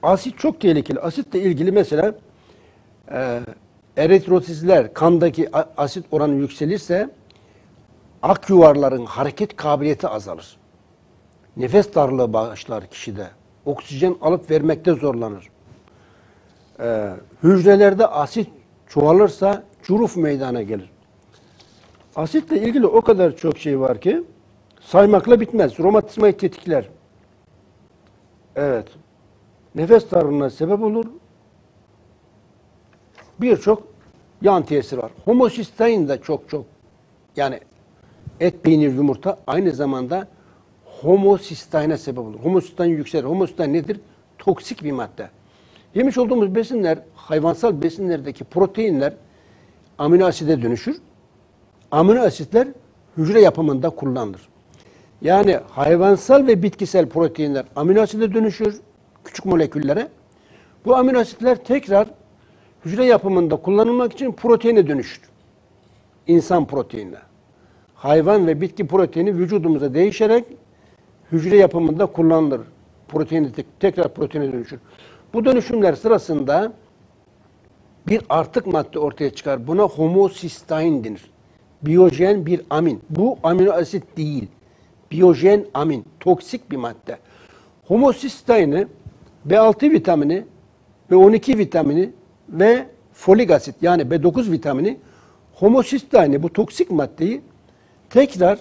Asit çok tehlikeli. Asitle ilgili mesela eritrositler, kandaki asit oranı yükselirse ak yuvarların hareket kabiliyeti azalır. Nefes darlığı başlar kişide. Oksijen alıp vermekte zorlanır. Hücrelerde asit çoğalırsa cüruf meydana gelir. Asitle ilgili o kadar çok şey var ki saymakla bitmez. Romatizmayı tetikler. Evet. Nefes darlığına sebep olur. Birçok yan tesir var. Homosistein de çok yani et, peynir, yumurta aynı zamanda homosistein'e sebep olur. Homosistein yükselir. Homosistein nedir? Toksik bir madde. Yemiş olduğumuz besinler, hayvansal besinlerdeki proteinler amino aside dönüşür. Amino asitler hücre yapımında kullanılır. Yani hayvansal ve bitkisel proteinler amino aside dönüşür, küçük moleküllere. Bu amino asitler tekrar hücre yapımında kullanılmak için proteine dönüşür. İnsan proteinine. Hayvan ve bitki proteini vücudumuza değişerek hücre yapımında kullanılır. Proteini tekrar proteine dönüşür. Bu dönüşümler sırasında bir artık madde ortaya çıkar. Buna homosistein denir. Biyojen bir amin. Bu amino asit değil. Biyojen amin. Toksik bir madde. Homosistein'i B6 vitamini, B12 vitamini ve folik asit yani B9 vitamini homosistein'i bu toksik maddeyi tekrar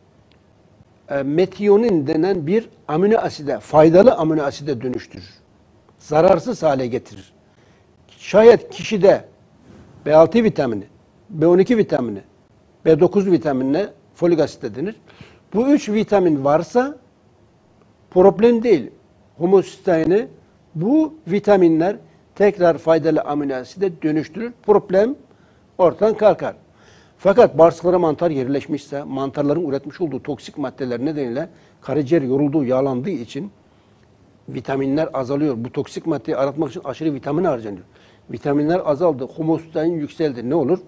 metiyonin denen bir amino aside, faydalı amino aside dönüştürür. Zararsız hale getirir. Şayet kişide B6 vitamini, B12 vitamini, B9 vitaminine folik asit denir. Bu üç vitamin varsa problem değil. Homosistein'i bu vitaminler tekrar faydalı amino aside dönüştürür. Problem ortadan kalkar. Fakat bağırsaklara mantar yerleşmişse, mantarların üretmiş olduğu toksik maddeler nedeniyle karaciğer yorulduğu, yağlandığı için vitaminler azalıyor. Bu toksik maddeyi aratmak için aşırı vitamin harcanıyor. Vitaminler azaldı, homosistein yükseldi. Ne olur?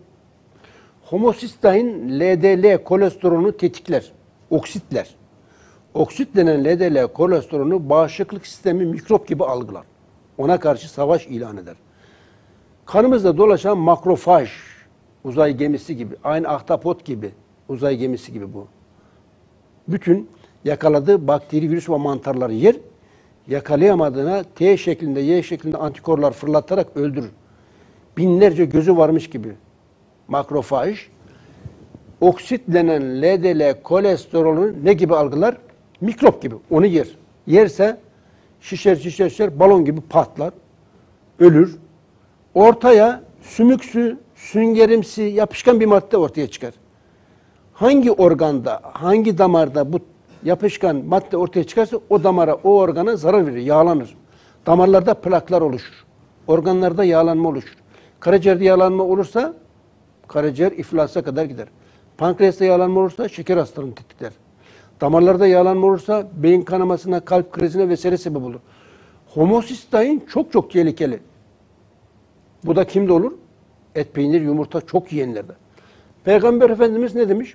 Homosistein LDL kolesterolünü tetikler, oksitler. Oksit denen LDL kolesterolünü bağışıklık sistemi mikrop gibi algılar. Ona karşı savaş ilan eder. Kanımızda dolaşan makrofaj, uzay gemisi gibi, aynı ahtapot gibi, uzay gemisi gibi bu. Bütün yakaladığı bakteri, virüs ve mantarları yer, yakalayamadığına T şeklinde, Y şeklinde antikorlar fırlatarak öldürür. Binlerce gözü varmış gibi makrofaj, oksit denen LDL kolesterolünü ne gibi algılar? Mikrop gibi, onu yer. Yerse şişer, balon gibi patlar, ölür. Ortaya sümüksü, süngerimsi, yapışkan bir madde ortaya çıkar. Hangi organda, hangi damarda bu yapışkan madde ortaya çıkarsa o damara, o organa zarar verir, yağlanır. Damarlarda plaklar oluşur. Organlarda yağlanma oluşur. Karaciğerde yağlanma olursa karaciğer iflasa kadar gider. Pankreasta yağlanma olursa şeker hastalığını tetikler. Damarlarda yağlanma olursa beyin kanamasına, kalp krizine vesaire sebep olur. Homosistein çok tehlikeli. Bu da kimde olur? Et, peynir, yumurta çok yiyenlerde. Peygamber Efendimiz ne demiş?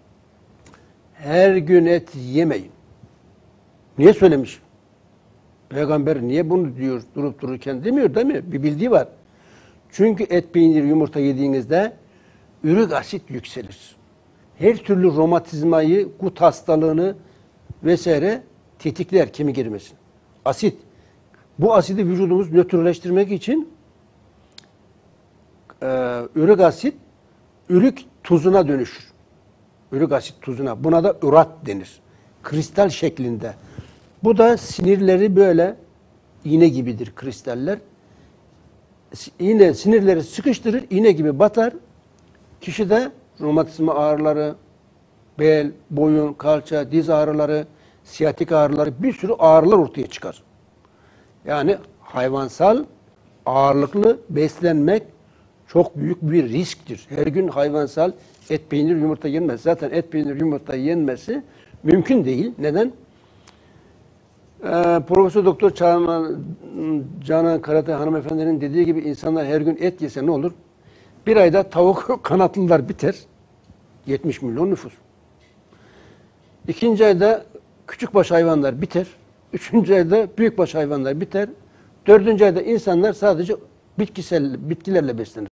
Her gün et yemeyin. Niye söylemiş? Peygamber niye bunu diyor durup dururken demiyor değil mi? Bir bildiği var. Çünkü et, peynir, yumurta yediğinizde ürik asit yükselir. Her türlü romatizmayı, gut hastalığını vesaire tetikler kemik erimesini. Asit. Bu asidi vücudumuz nötrleştirmek için ürik asit, ürik tuzuna dönüşür. Ürik asit tuzuna. Buna da ürat denir. Kristal şeklinde. Bu da sinirleri böyle iğne gibidir kristaller. Sinirleri sıkıştırır, iğne gibi batar. Kişide romatizma ağrıları, bel, boyun, kalça, diz ağrıları, siyatik ağrıları, bir sürü ağrılar ortaya çıkar. Yani hayvansal ağırlıklı beslenmek çok büyük bir risktir. Her gün hayvansal et, peynir, yumurta yenmez. Zaten et, peynir, yumurta yenmesi mümkün değil. Neden? Profesör Doktor Canan Karatay hanımefendinin dediği gibi insanlar her gün et yese ne olur? Bir ayda tavuk kanatlılar biter. 70 milyon nüfus. İkinci ayda küçükbaş hayvanlar biter. Üçüncü ayda büyükbaş hayvanlar biter. 4. ayda insanlar sadece bitkilerle beslenir.